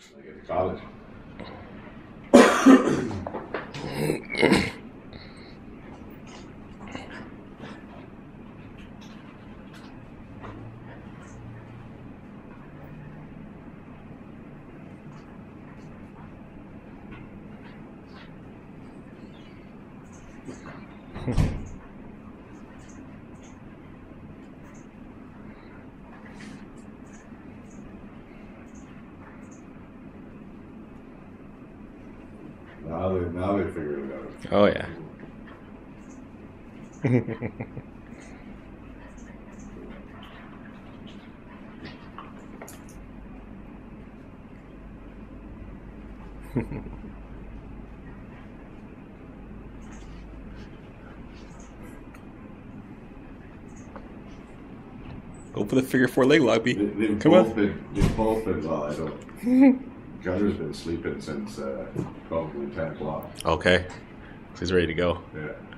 I get to college. Now they figured it out. Oh yeah. Go for the figure four leg lock, B. Come on. They've both been, well, I don't. Gunner's been sleeping since probably 10 o'clock. Okay. So he's ready to go. Yeah.